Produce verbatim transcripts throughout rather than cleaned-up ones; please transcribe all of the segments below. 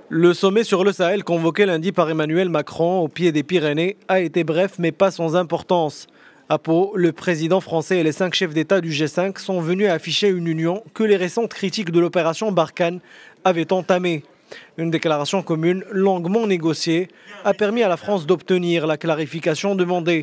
Le sommet sur le Sahel convoqué lundi par Emmanuel Macron au pied des Pyrénées a été bref mais pas sans importance. À Pau, le président français et les cinq chefs d'État du G cinq sont venus afficher une union que les récentes critiques de l'opération Barkhane avaient entamée. Une déclaration commune longuement négociée a permis à la France d'obtenir la clarification demandée.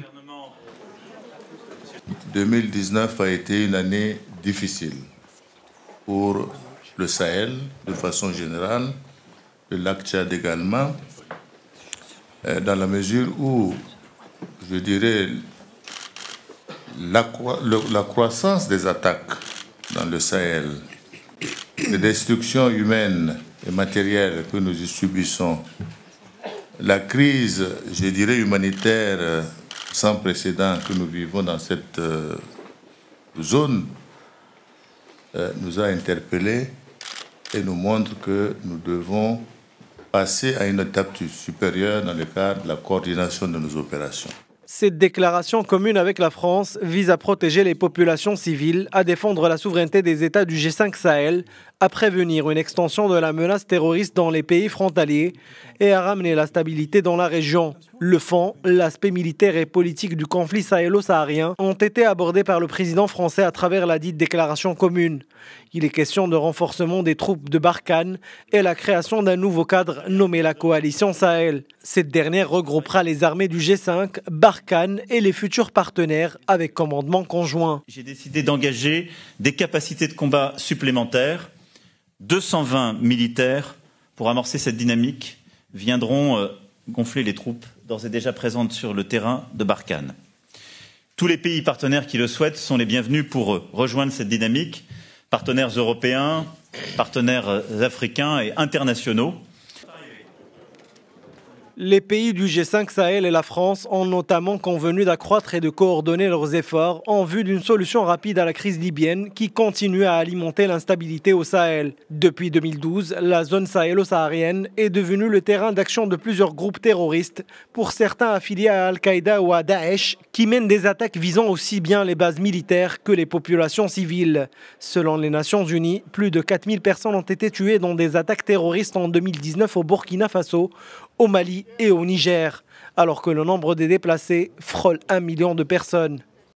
deux mille dix-neuf a été une année difficile pour le Sahel de façon générale, le lac Tchad également, dans la mesure où, je dirais, la, la croissance des attaques dans le Sahel, les destructions humaines et matérielles que nous y subissons, la crise, je dirais, humanitaire sans précédent que nous vivons dans cette euh, zone, euh, nous a interpellés et nous montre que nous devons passer à une étape supérieure dans le cadre de la coordination de nos opérations. Cette déclaration commune avec la France vise à protéger les populations civiles, à défendre la souveraineté des États du G cinq Sahel, à prévenir une extension de la menace terroriste dans les pays frontaliers et à ramener la stabilité dans la région. Le fond, l'aspect militaire et politique du conflit sahélo-saharien ont été abordés par le président français à travers la dite déclaration commune. Il est question de renforcement des troupes de Barkhane et la création d'un nouveau cadre nommé la Coalition Sahel. Cette dernière regroupera les armées du G cinq, Barkhane et les futurs partenaires avec commandement conjoint. J'ai décidé d'engager des capacités de combat supplémentaires. deux cent vingt militaires pour amorcer cette dynamique viendront euh, gonfler les troupes d'ores et déjà présentes sur le terrain de Barkhane. Tous les pays partenaires qui le souhaitent sont les bienvenus pour euh, rejoindre cette dynamique, partenaires européens, partenaires euh, africains et internationaux. Les pays du G cinq Sahel et la France ont notamment convenu d'accroître et de coordonner leurs efforts en vue d'une solution rapide à la crise libyenne qui continue à alimenter l'instabilité au Sahel. Depuis deux mille douze, la zone sahélo-saharienne est devenue le terrain d'action de plusieurs groupes terroristes, pour certains affiliés à Al-Qaïda ou à Daesh, qui mènent des attaques visant aussi bien les bases militaires que les populations civiles. Selon les Nations Unies, plus de quatre mille personnes ont été tuées dans des attaques terroristes en deux mille dix-neuf au Burkina Faso, au Mali et au Niger, alors que le nombre des déplacés frôle un million de personnes.